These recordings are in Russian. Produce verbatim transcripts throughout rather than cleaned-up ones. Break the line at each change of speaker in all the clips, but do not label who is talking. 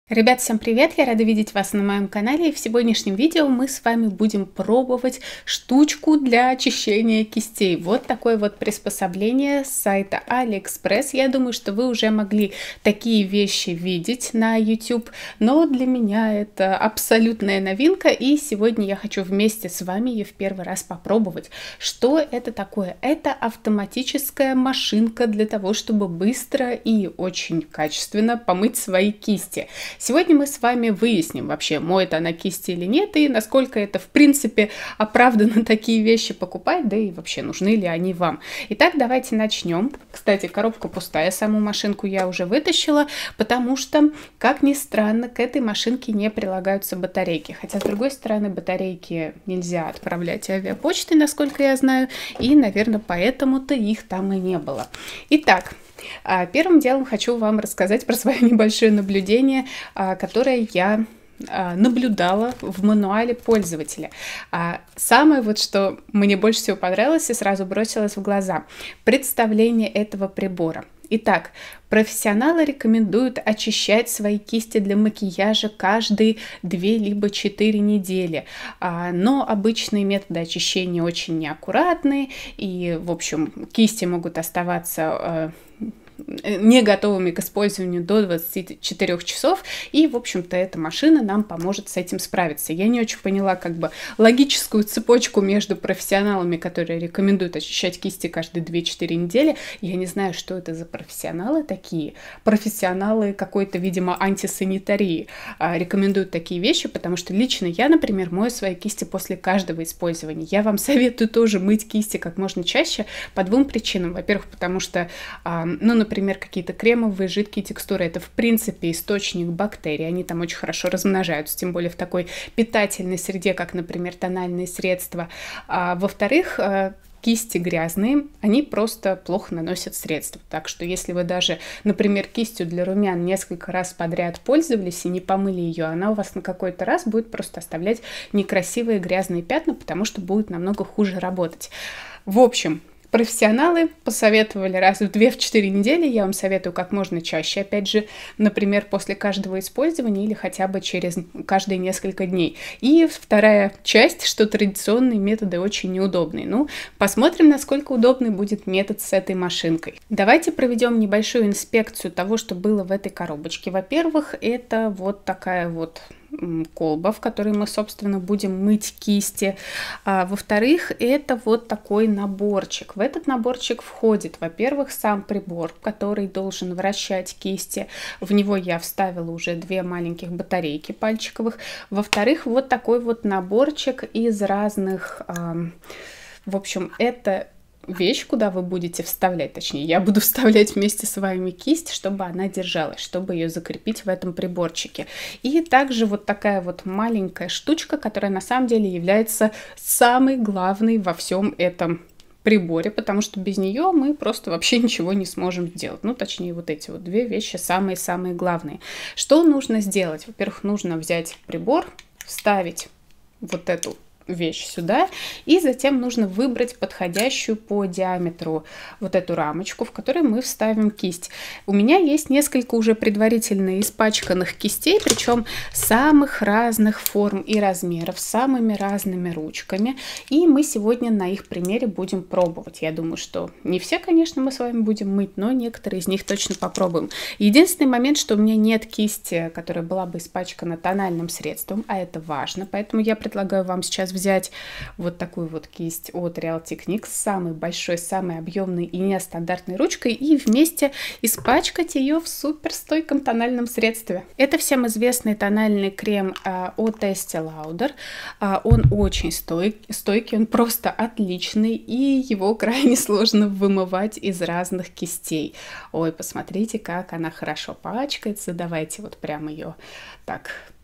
Ребят, всем привет! Я рада видеть вас на моем канале, и в сегодняшнем видео мы с вами будем пробовать штучку для очищения кистей. Вот такое вот приспособление с сайта AliExpress. Я думаю, что вы уже могли такие вещи видеть на YouTube, но для меня это абсолютная новинка, и сегодня я хочу вместе с вами ее в первый раз попробовать. Что это такое? Это автоматическая машинка для того, чтобы быстро и очень качественно помыть свои кисти. Сегодня мы с вами выясним, вообще моет она кисти или нет, и насколько это в принципе оправданно такие вещи покупать, да и вообще нужны ли они вам. Итак, давайте начнем. Кстати, коробка пустая, саму машинку я уже вытащила, потому что, как ни странно, к этой машинке не прилагаются батарейки. Хотя, с другой стороны, батарейки нельзя отправлять авиапочтой, насколько я знаю, и, наверное, поэтому-то их там и не было. Итак, первым делом хочу вам рассказать про свое небольшое наблюдение, которое я наблюдала в мануале пользователя. Самое вот, что мне больше всего понравилось и сразу бросилось в глаза — представление этого прибора. Итак, профессионалы рекомендуют очищать свои кисти для макияжа каждые две либо четыре недели, но обычные методы очищения очень неаккуратные, и, в общем, кисти могут оставаться не готовыми к использованию до двадцати четырёх часов, и, в общем-то, эта машина нам поможет с этим справиться. Я не очень поняла как бы логическую цепочку между профессионалами, которые рекомендуют очищать кисти каждые две-четыре недели. Я не знаю, что это за профессионалы такие. Профессионалы какой-то, видимо, антисанитарии а, рекомендуют такие вещи, потому что лично я, например, мою свои кисти после каждого использования. Я вам советую тоже мыть кисти как можно чаще по двум причинам. Во-первых, потому что, а, ну, например, Например, какие-то кремовые, жидкие текстуры — это, в принципе, источник бактерий, они там очень хорошо размножаются, тем более в такой питательной среде, как, например, тональные средства. А, во-вторых, кисти грязные, они просто плохо наносят средства. Так что если вы даже, например, кистью для румян несколько раз подряд пользовались и не помыли ее, она у вас на какой-то раз будет просто оставлять некрасивые грязные пятна, потому что будет намного хуже работать. В общем, профессионалы посоветовали раз в две-четыре недели. Я вам советую как можно чаще, опять же, например, после каждого использования или хотя бы через каждые несколько дней. И вторая часть, что традиционные методы очень неудобные. Ну, посмотрим, насколько удобный будет метод с этой машинкой. Давайте проведем небольшую инспекцию того, что было в этой коробочке. Во-первых, это вот такая вот колба, в которой мы, собственно, будем мыть кисти. А, во-вторых, это вот такой наборчик. В этот наборчик входит, во-первых, сам прибор, который должен вращать кисти. В него я вставила уже две маленьких батарейки пальчиковых. Во-вторых, вот такой вот наборчик из разных... А, в общем, это вещь, куда вы будете вставлять, точнее, я буду вставлять вместе с вами кисть, чтобы она держалась, чтобы ее закрепить в этом приборчике. И также вот такая вот маленькая штучка, которая на самом деле является самой главной во всем этом приборе, потому что без нее мы просто вообще ничего не сможем сделать. Ну, точнее, вот эти вот две вещи самые-самые главные. Что нужно сделать? Во-первых, нужно взять прибор, вставить вот эту вещь сюда, и затем нужно выбрать подходящую по диаметру вот эту рамочку, в которой мы вставим кисть. У меня есть несколько уже предварительно испачканных кистей, причем самых разных форм и размеров, с самыми разными ручками, и мы сегодня на их примере будем пробовать. Я думаю, что не все, конечно, мы с вами будем мыть, но некоторые из них точно попробуем. Единственный момент, что у меня нет кисти, которая была бы испачкана тональным средством, а это важно, поэтому я предлагаю вам сейчас взять взять вот такую вот кисть от Real Techniques с самой большой, самой объемной и нестандартной ручкой и вместе испачкать ее в суперстойком тональном средстве. Это всем известный тональный крем а, от Estee Lauder. А, он очень стойк, стойкий, он просто отличный, и его крайне сложно вымывать из разных кистей. Ой, посмотрите, как она хорошо пачкается. Давайте вот прям ее так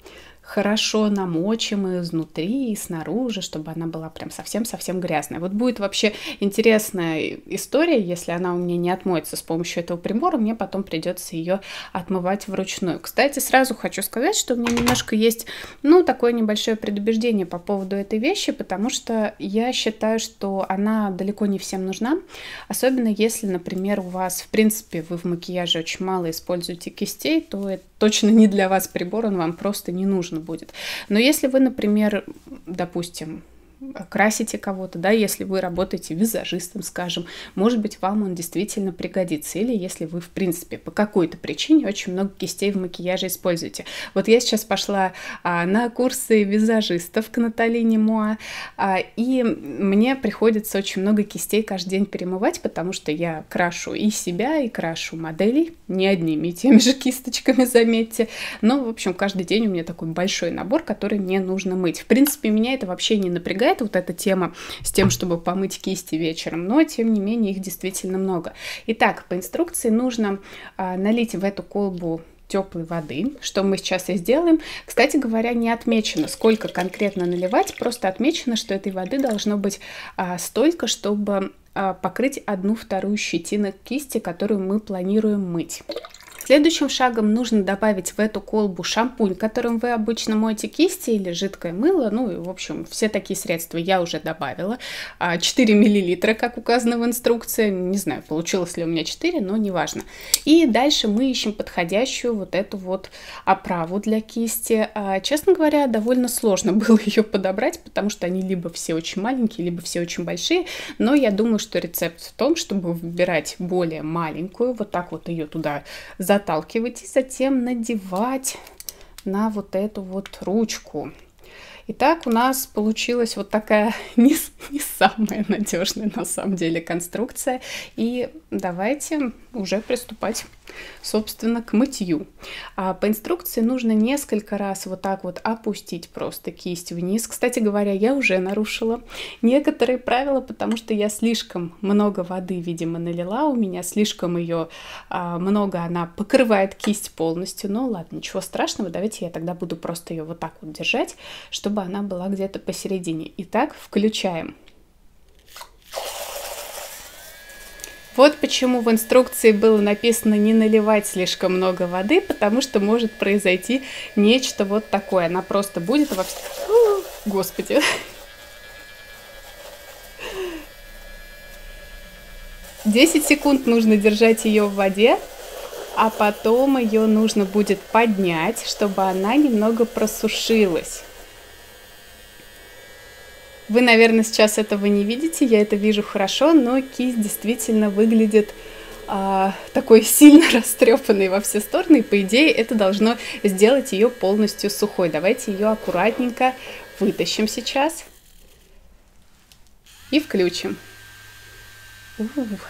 хорошо намочим и изнутри, и снаружи, чтобы она была прям совсем-совсем грязная. Вот будет вообще интересная история, если она у меня не отмоется с помощью этого прибора, мне потом придется ее отмывать вручную. Кстати, сразу хочу сказать, что у меня немножко есть, ну, такое небольшое предубеждение по поводу этой вещи, потому что я считаю, что она далеко не всем нужна, особенно если, например, у вас, в принципе, вы в макияже очень мало используете кистей, то это точно не для вас прибор, он вам просто не нужен будет. Но если вы, например, допустим, красите кого-то, да, если вы работаете визажистом, скажем, может быть, вам он действительно пригодится. Или если вы, в принципе, по какой-то причине очень много кистей в макияже используете. Вот я сейчас пошла а, на курсы визажистов к Натали Немуа, а, и мне приходится очень много кистей каждый день перемывать, потому что я крашу и себя, и крашу моделей, не одними и теми же кисточками, заметьте. Но, в общем, каждый день у меня такой большой набор, который мне нужно мыть. В принципе, меня это вообще не напрягает, вот эта тема с тем, чтобы помыть кисти вечером, но тем не менее их действительно много. Итак, по инструкции нужно а, налить в эту колбу теплой воды, что мы сейчас и сделаем. Кстати говоря, не отмечено, сколько конкретно наливать, просто отмечено, что этой воды должно быть а, столько, чтобы а, покрыть одну вторую щетину кисти, которую мы планируем мыть. Следующим шагом нужно добавить в эту колбу шампунь, которым вы обычно моете кисти, или жидкое мыло. Ну и, в общем, все такие средства я уже добавила. четыре миллилитра, как указано в инструкции. Не знаю, получилось ли у меня четыре, но неважно. И дальше мы ищем подходящую вот эту вот оправу для кисти. Честно говоря, довольно сложно было ее подобрать, потому что они либо все очень маленькие, либо все очень большие. Но я думаю, что рецепт в том, чтобы выбирать более маленькую, вот так вот ее туда засунуть, заталкивать и затем надевать на вот эту вот ручку. Итак, у нас получилась вот такая не, не самая надежная на самом деле конструкция. И давайте уже приступать, собственно, к мытью. А по инструкции нужно несколько раз вот так вот опустить просто кисть вниз. Кстати говоря, я уже нарушила некоторые правила, потому что я слишком много воды, видимо, налила. У меня слишком ее а, много, она покрывает кисть полностью. Но ладно, ничего страшного. Давайте я тогда буду просто ее вот так вот держать, чтобы она была где-то посередине. Итак, включаем. Вот почему в инструкции было написано не наливать слишком много воды, потому что может произойти нечто вот такое. Она просто будет во... Господи. десять секунд нужно держать ее в воде, а потом ее нужно будет поднять, чтобы она немного просушилась. Вы, наверное, сейчас этого не видите, я это вижу хорошо, но кисть действительно выглядит а, такой сильно растрепанной во все стороны, и по идее это должно сделать ее полностью сухой. Давайте ее аккуратненько вытащим сейчас и включим. Ух.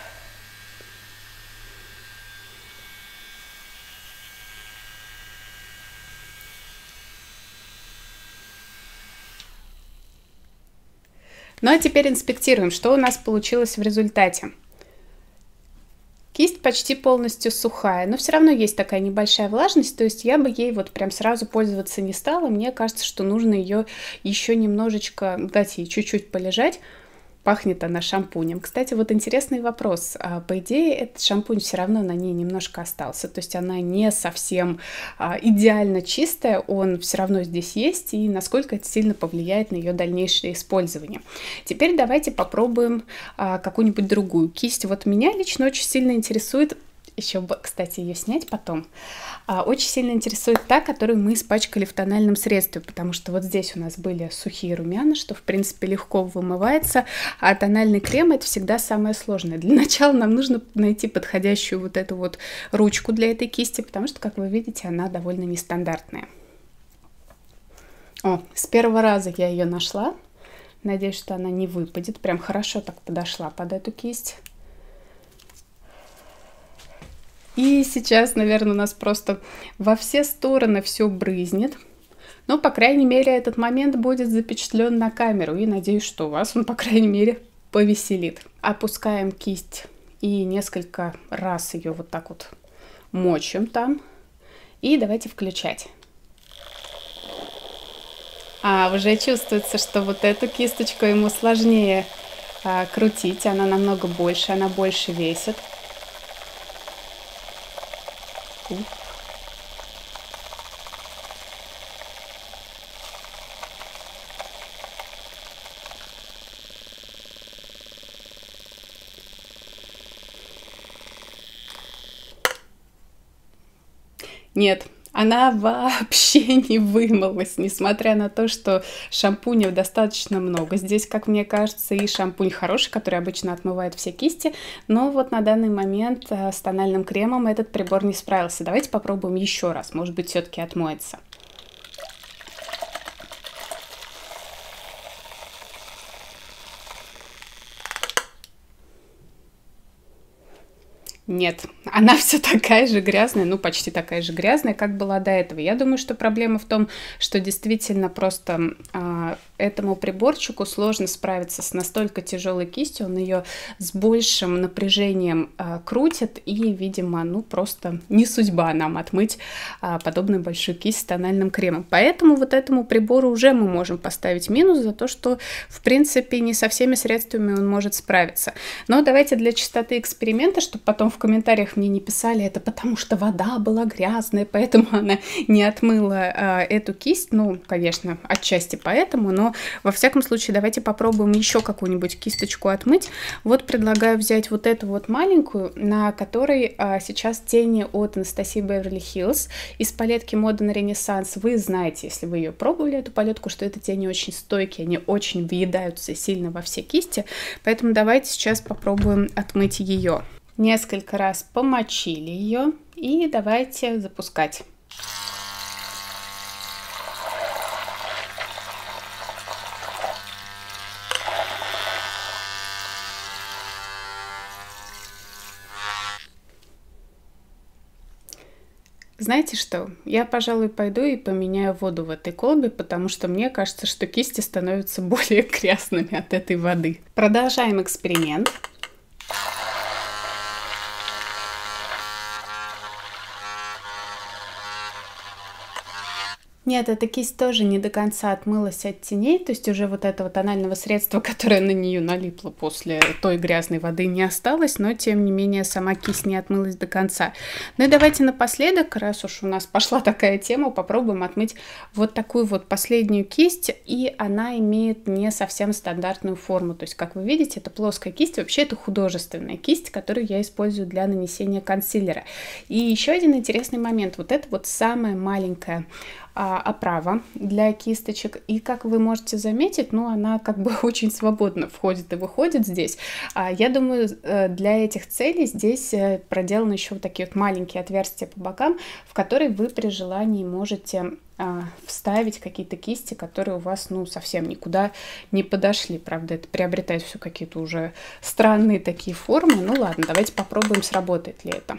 Ну а теперь инспектируем, что у нас получилось в результате. Кисть почти полностью сухая, но все равно есть такая небольшая влажность, то есть я бы ей вот прям сразу пользоваться не стала. Мне кажется, что нужно ее еще немножечко, дать ей чуть-чуть полежать. Пахнет она шампунем. Кстати, вот интересный вопрос. По идее, этот шампунь все равно на ней немножко остался. То есть она не совсем идеально чистая, он все равно здесь есть. И насколько это сильно повлияет на ее дальнейшее использование. Теперь давайте попробуем какую-нибудь другую кисть. Вот меня лично очень сильно интересует... Еще, кстати, ее снять потом. А, очень сильно интересует та, которую мы испачкали в тональном средстве, потому что вот здесь у нас были сухие румяна, что, в принципе, легко вымывается, а тональный крем — это всегда самое сложное. Для начала нам нужно найти подходящую вот эту вот ручку для этой кисти, потому что, как вы видите, она довольно нестандартная. О, с первого раза я ее нашла. Надеюсь, что она не выпадет. Прям хорошо так подошла под эту кисть. И сейчас, наверное, у нас просто во все стороны все брызнет. Но, по крайней мере, этот момент будет запечатлен на камеру. И надеюсь, что вас он, по крайней мере, повеселит. Опускаем кисть и несколько раз ее вот так вот мочим там. И давайте включать. А, уже чувствуется, что вот эту кисточку ему сложнее а, крутить, она намного больше, она больше весит. Ух. Нет, она вообще не вымылась, несмотря на то, что шампуня достаточно много. Здесь, как мне кажется, и шампунь хороший, который обычно отмывает все кисти, но вот на данный момент э, с тональным кремом этот прибор не справился. Давайте попробуем еще раз, может быть, все-таки отмоется. Нет, она все такая же грязная, ну почти такая же грязная, как была до этого. Я думаю, что проблема в том, что действительно просто а, этому приборчику сложно справиться с настолько тяжелой кистью, он ее с большим напряжением а, крутит, и, видимо, ну просто не судьба нам отмыть а, подобную большую кисть с тональным кремом. Поэтому вот этому прибору уже мы можем поставить минус за то, что, в принципе, не со всеми средствами он может справиться. Но давайте для чистоты эксперимента, чтобы потом в комментариях мне не писали, это потому что вода была грязная, поэтому она не отмыла а, эту кисть. Ну, конечно, отчасти поэтому, но во всяком случае давайте попробуем еще какую-нибудь кисточку отмыть. Вот предлагаю взять вот эту вот маленькую, на которой а, сейчас тени от Анастасии Беверли Хиллз из палетки Modern Renaissance. Вы знаете, если вы ее пробовали, эту палетку, что это тени очень стойкие, они очень въедаются сильно во все кисти, поэтому давайте сейчас попробуем отмыть ее. Несколько раз помочили ее и давайте запускать. Знаете что? Я, пожалуй, пойду и поменяю воду в этой колбе, потому что мне кажется, что кисти становятся более грязными от этой воды. Продолжаем эксперимент. Нет, эта кисть тоже не до конца отмылась от теней, то есть уже вот этого тонального средства, которое на нее налипло после той грязной воды, не осталось, но тем не менее сама кисть не отмылась до конца. Ну и давайте напоследок, раз уж у нас пошла такая тема, попробуем отмыть вот такую вот последнюю кисть, и она имеет не совсем стандартную форму, то есть как вы видите, это плоская кисть, вообще это художественная кисть, которую я использую для нанесения консилера. И еще один интересный момент, вот это вот самая маленькая оправа для кисточек, и как вы можете заметить, ну она как бы очень свободно входит и выходит здесь. Я думаю, для этих целей здесь проделаны еще вот такие вот маленькие отверстия по бокам, в которые вы при желании можете вставить какие-то кисти, которые у вас ну совсем никуда не подошли. Правда, это приобретает все какие-то уже странные такие формы. Ну ладно, давайте попробуем, сработает ли это.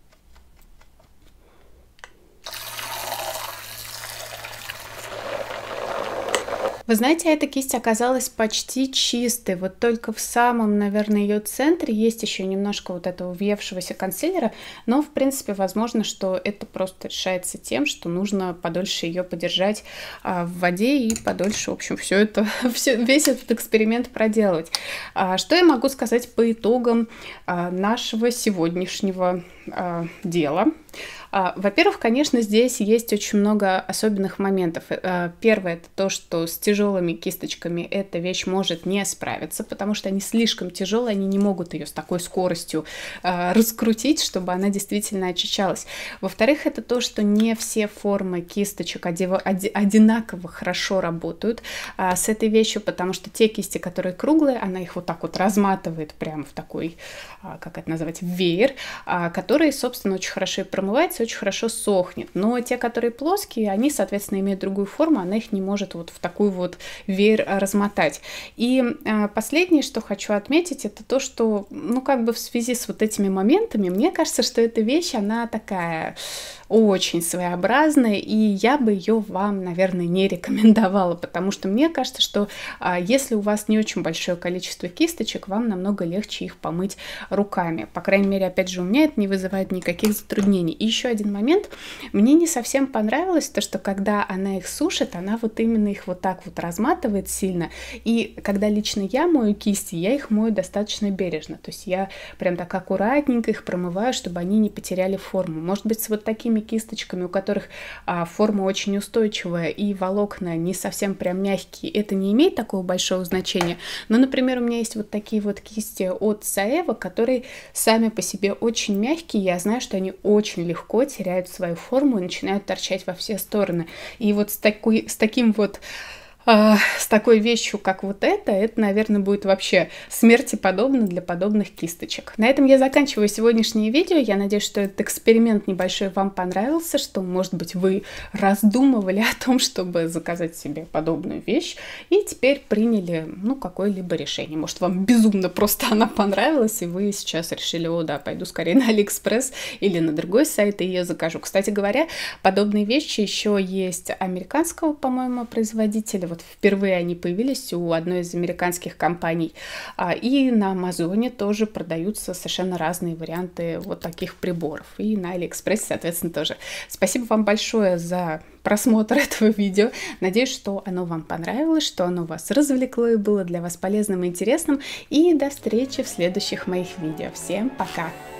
Вы знаете, эта кисть оказалась почти чистой, вот только в самом, наверное, ее центре есть еще немножко вот этого въевшегося консилера, но, в принципе, возможно, что это просто решается тем, что нужно подольше ее подержать а, в воде и подольше, в общем, все это, все, весь этот эксперимент проделывать. А, что я могу сказать по итогам а, нашего сегодняшнего а, дела? Во-первых, конечно, здесь есть очень много особенных моментов. Первое — это то, что с тяжелыми кисточками эта вещь может не справиться, потому что они слишком тяжелые, они не могут ее с такой скоростью раскрутить, чтобы она действительно очищалась. Во-вторых, это то, что не все формы кисточек одинаково хорошо работают с этой вещью, потому что те кисти, которые круглые, она их вот так вот разматывает прямо в такой, как это назвать, веер, который, собственно, очень хорошо и промывается, очень хорошо сохнет. Но те, которые плоские, они, соответственно, имеют другую форму, она их не может вот в такую вот веер размотать. И э, последнее, что хочу отметить, это то, что, ну, как бы в связи с вот этими моментами, мне кажется, что эта вещь, она такая очень своеобразная, и я бы ее вам, наверное, не рекомендовала, потому что мне кажется, что а, если у вас не очень большое количество кисточек, вам намного легче их помыть руками. По крайней мере, опять же, у меня это не вызывает никаких затруднений. И еще еще один момент. Мне не совсем понравилось то, что когда она их сушит, она вот именно их вот так вот разматывает сильно. И когда лично я мою кисти, я их мою достаточно бережно. То есть я прям так аккуратненько их промываю, чтобы они не потеряли форму. Может быть, с вот такими кисточками, у которых а, форма очень устойчивая и волокна не совсем прям мягкие, это не имеет такого большого значения. Но, например, у меня есть вот такие вот кисти от Saeva, которые сами по себе очень мягкие. Я знаю, что они очень легко теряют свою форму и начинают торчать во все стороны. И вот с, такой, с таким вот с такой вещью, как вот это, это, наверное, будет вообще смерти подобно для подобных кисточек. На этом я заканчиваю сегодняшнее видео. Я надеюсь, что этот эксперимент небольшой вам понравился, что, может быть, вы раздумывали о том, чтобы заказать себе подобную вещь, и теперь приняли, ну, какое-либо решение. Может, вам безумно просто она понравилась, и вы сейчас решили: о, да, пойду скорее на Алиэкспресс или на другой сайт и ее закажу. Кстати говоря, подобные вещи еще есть американского, по-моему, производителя. Вот впервые они появились у одной из американских компаний. И на Амазоне тоже продаются совершенно разные варианты вот таких приборов. И на Алиэкспрессе, соответственно, тоже. Спасибо вам большое за просмотр этого видео. Надеюсь, что оно вам понравилось, что оно вас развлекло и было для вас полезным и интересным. И до встречи в следующих моих видео. Всем пока!